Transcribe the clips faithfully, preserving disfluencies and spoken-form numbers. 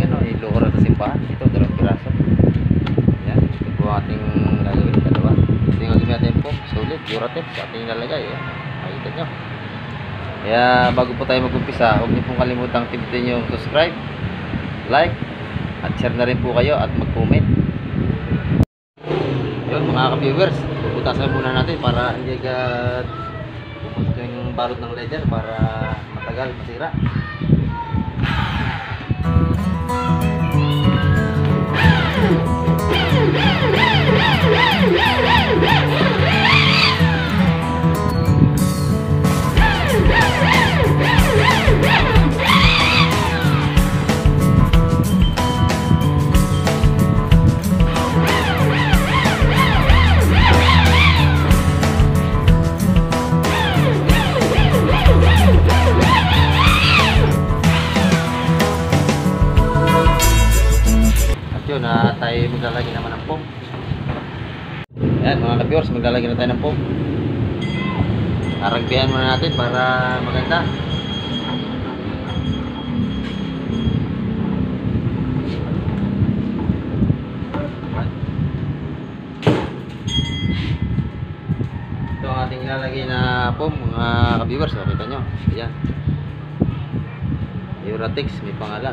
ano, iluhor at simbahan. Ito, dalawang piraso. Yan, ito po ating gagawin, dalawa. Ito yung gagawin natin po, solid, Duratec sa ating lalagay. Yan, makikita nyo. Kaya bago po tayo mag-umpisa, huwag niyo pong kalimutang pindutin yung subscribe, like, at share na rin po kayo at mag-comment. Yun mga ka-viewers, bubutasan muna natin para hindi agad pupunta yung balot ng leather para matagal masira. Yun na tayo maglalagay naman ng foam. Ayan mga ka-viewers, maglalagay na tayo ng foam. Aragbihan muna natin para maganda. Ito ang ating ilalagay na foam mga ka-viewers. So, kita nyo, ayan, Duratec, may pangalan.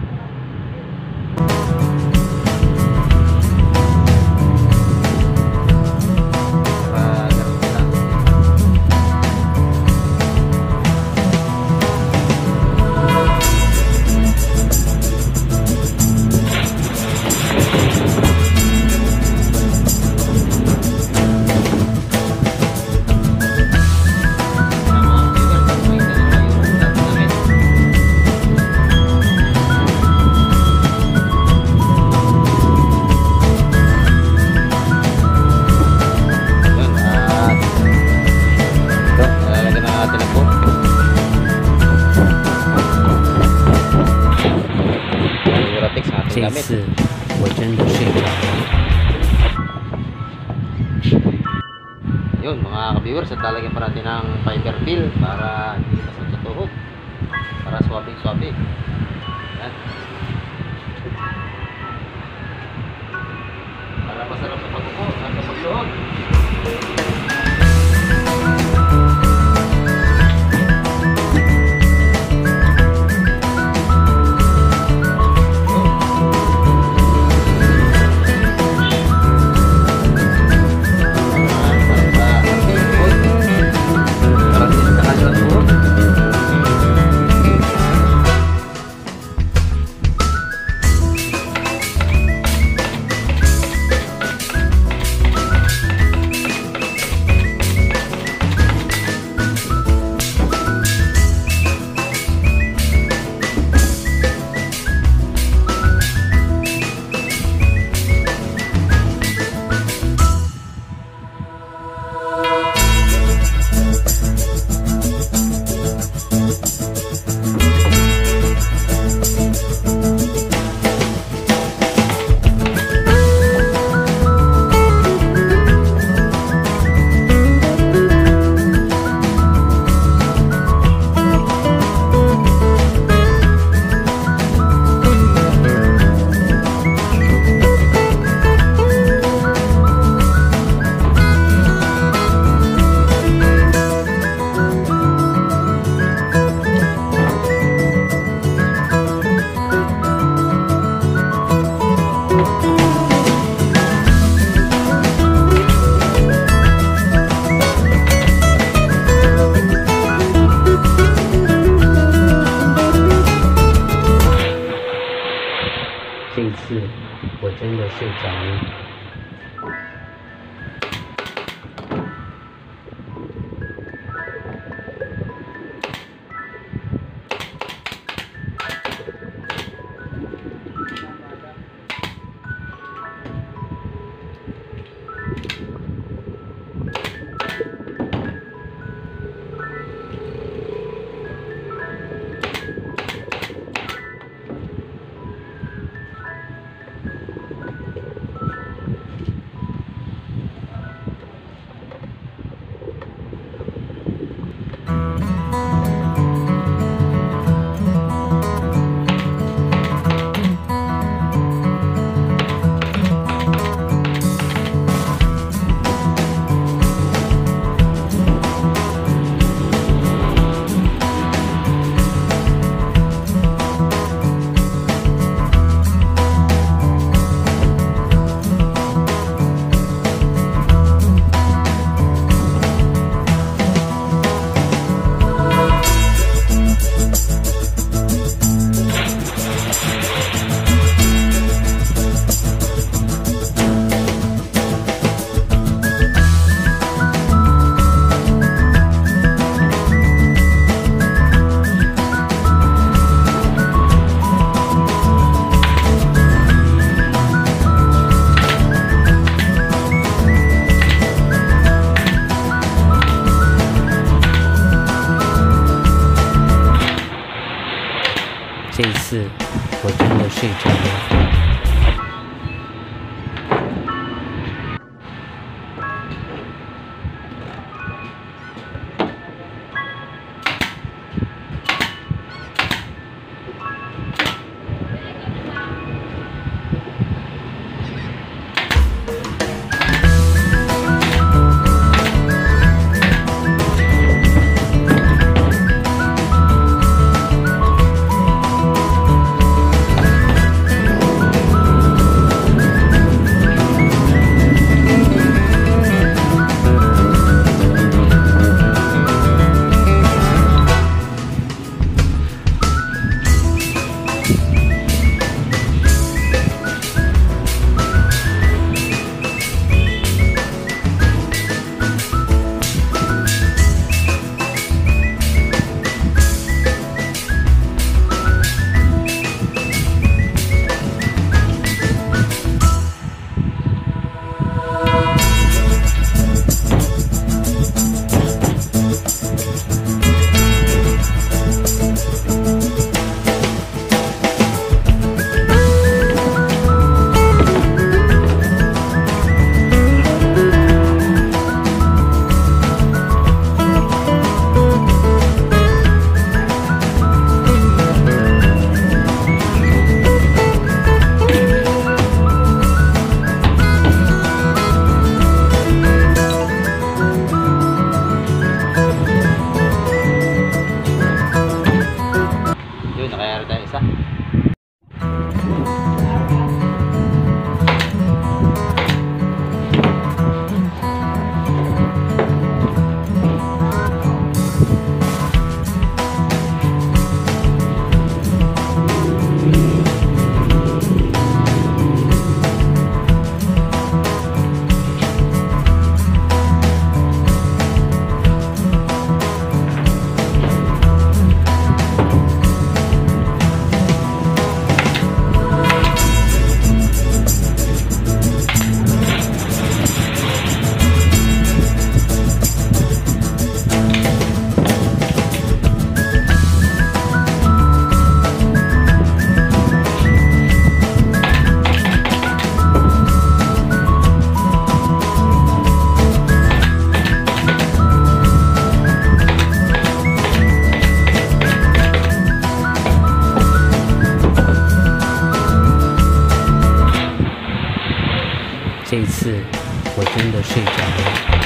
Yun mga ka-viewers, at lalagyan pa natin ng fiber fill para hindi masatutuhog, para swabing swabe. Yan, para masarap sa pagkuko at sa pagluhog. 真的睡着了。这一次我真的睡着了。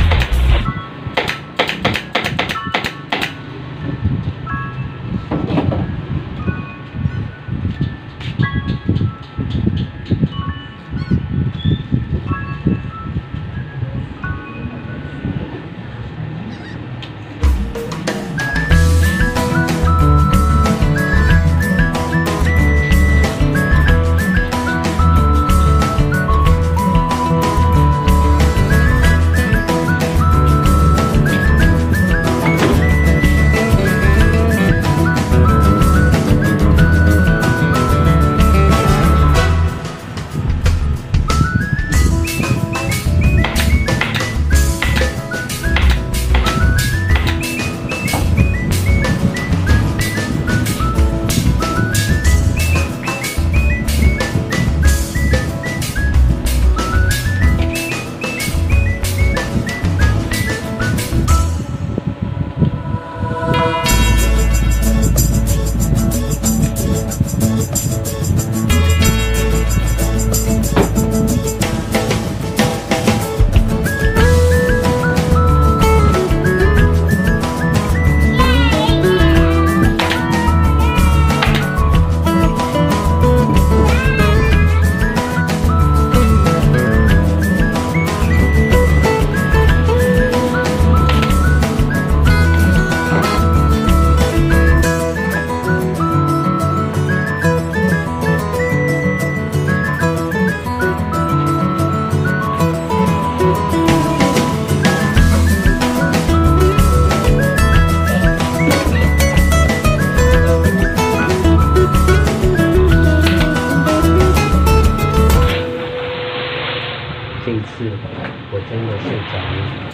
这一次我真的睡着了。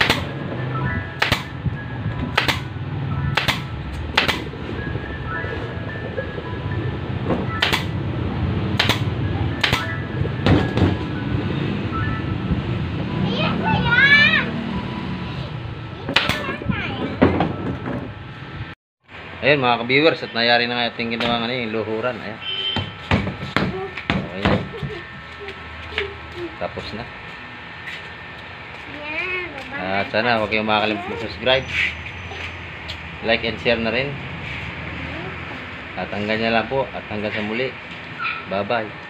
Ayun mga ka-viewers, at nangyari na nga ating ginawa nga yung luhuran. Ayan. Okay na. Tapos na. At sana huwag kayong makakalimutan mag-subscribe. Like and share na rin. At hanggang na lang po. At hanggang sa muli. Bye-bye.